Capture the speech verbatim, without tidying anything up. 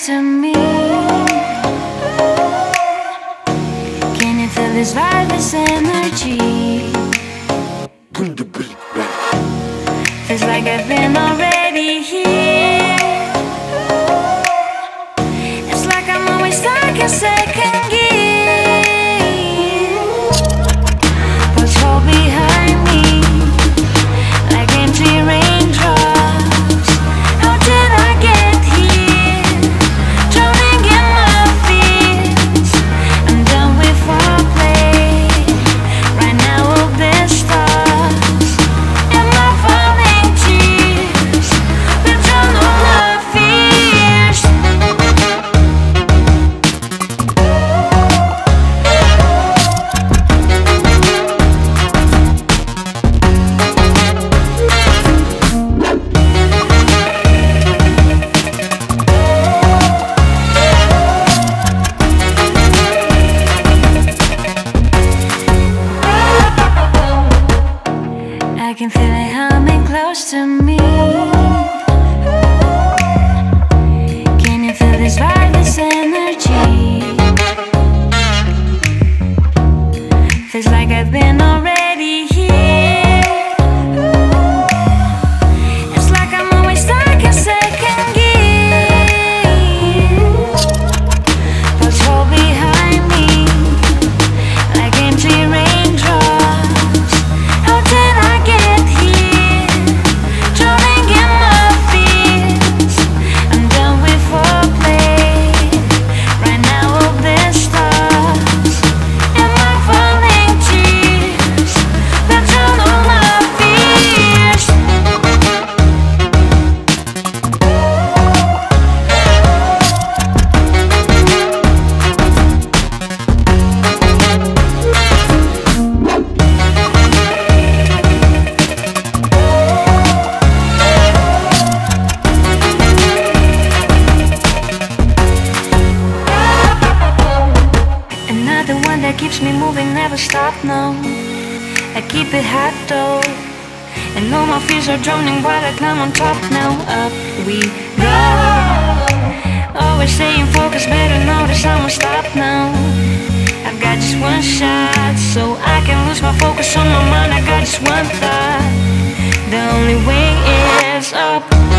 close to me. Can you feel this vibe, this energy? Feels like I've been already here. It's like I'm always stuck in second gear. Patrol behind me like empty raindrops. How did I get here? Drowning in my fears. I'm done with foreplay. Right now all this stars and my falling tears. We've drowned all our fears. I can feel it humming close to me. Can you feel this vibe, this energy? Feels like I've been already here. It's like I'm always stuck in second gear. Patrol behind me like empty raindrops. How did I get here? Drowning in my fears. I'm done with foreplay. Right now all this stars and my falling tears. We've drowned all our fears. Another one that keeps me moving, never stop, no. I keep it hot though, and all my fears are drowning while I climb on top. Now up we go. Always staying focused, better notice I'ma stop now. I've got just one shot, so I can lose my focus on my mind. I got just one thought, the only way is up.